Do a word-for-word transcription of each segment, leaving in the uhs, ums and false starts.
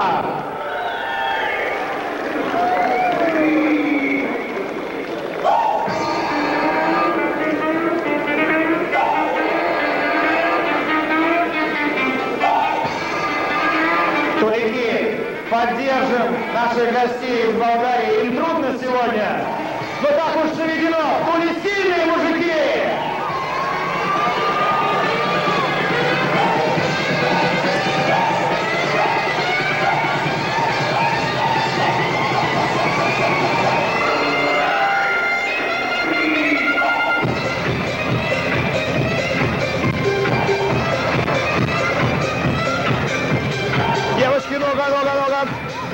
Поддержим наших гостей из Болгарии. Им трудно сегодня, но так уж заведено. Были сильные мужики! Девочки, нога, нога, нога.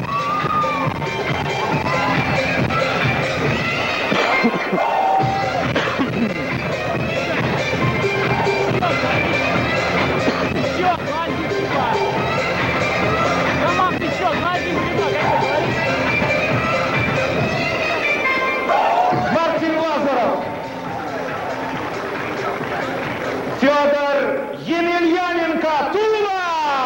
Мартин Лазаров. Федор Емельяненко, Тула.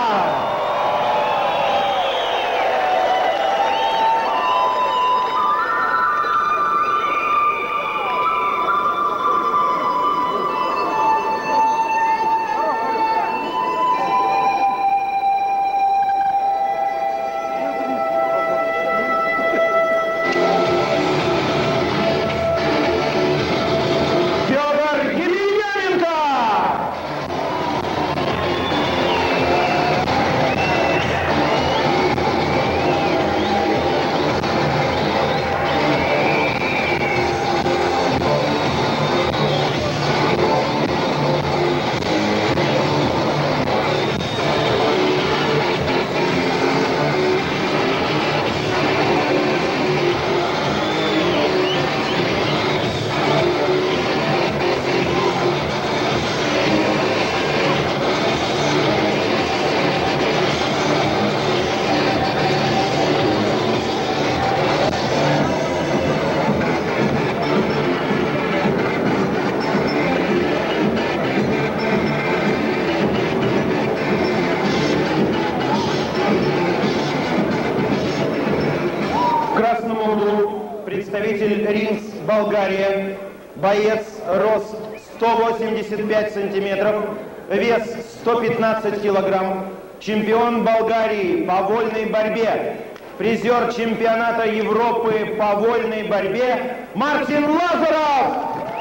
Представитель Рингс, Болгария, боец, рост сто восемьдесят пять сантиметров, вес сто пятнадцать килограмм, чемпион Болгарии по вольной борьбе, призер чемпионата Европы по вольной борьбе Мартин Лазаров.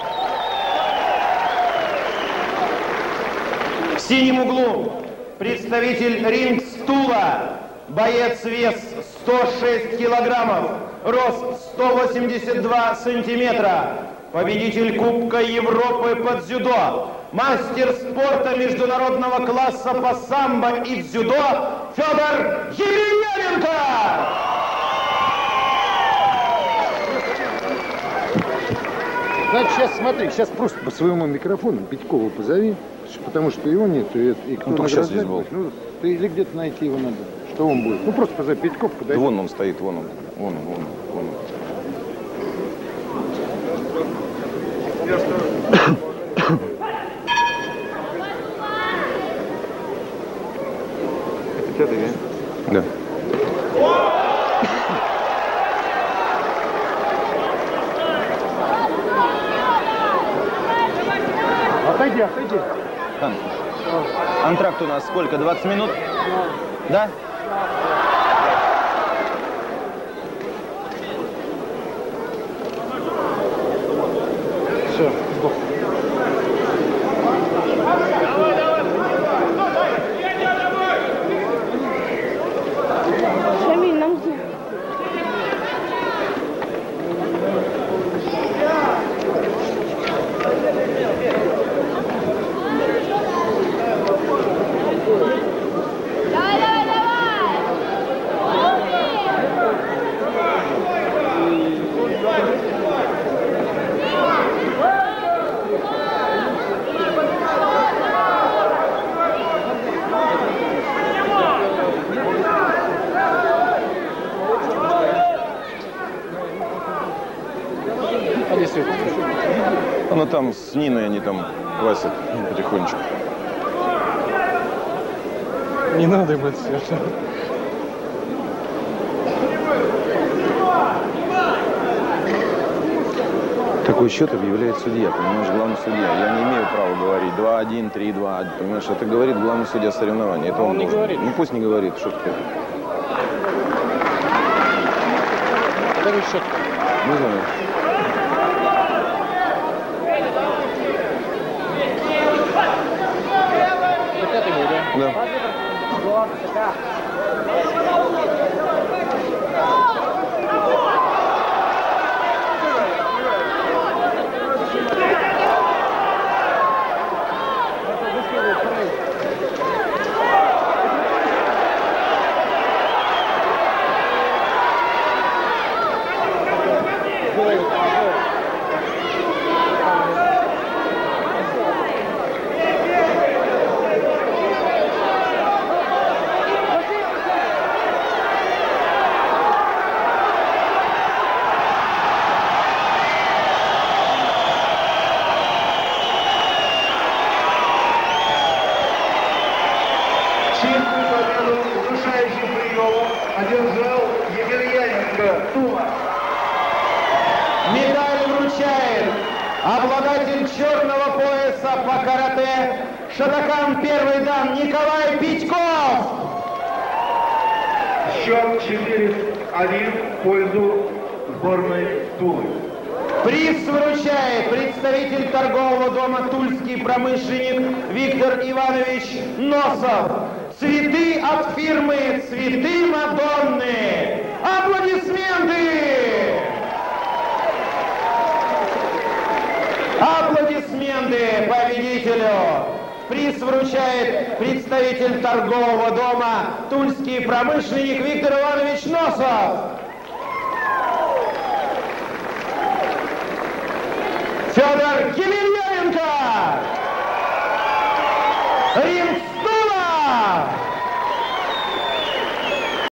В синем углу представитель Рингс, Тула, боец, вес сто шесть килограммов, рост сто восемьдесят два сантиметра, победитель Кубка Европы по дзюдо, мастер спорта международного класса по самбо и дзюдо Федор Емельяненко! Значит, сейчас смотри, сейчас просто по своему микрофону Петькова позови, потому что его нет, и, и кто ну, сейчас здесь был. Ну, ты, или где-то найти его надо, что он будет. Ну, просто позови Петьков, подойди. Да вон он стоит, вон он, вон он, вон он, вон он. Это пятый, да? Да. Отойди, отойди. Хан, антракт у нас сколько? двадцать минут? Да? Все, сдох. Шамиль, нам где? Она там с Ниной, они там квасят потихонечку. Не надо им это совершенно. Какой счет объявляет судья, понимаешь, главный судья. Я не имею права говорить два-один, три-два, понимаешь, это говорит главный судья соревнований. Это он, он не говорит. Ну пусть не говорит, что ты. Какой счет? Не знаю. Пятый был, да? Да. Чистую победу удушающим приемом одержал Емельяненко Тула. Медаль вручает обладатель черного пояса по карате, шатакан первый дан Николай Питьков. Счет четыре один в пользу сборной Тулы. Приз вручает представитель торгового дома «Тульский промышленник» Виктор Иванович Носов. Цветы от фирмы «Цветы Мадонны». Аплодисменты! Аплодисменты победителю! Приз вручает представитель торгового дома «Тульский промышленник» Виктор Иванович Носов. Федор Емельяненко! Ринг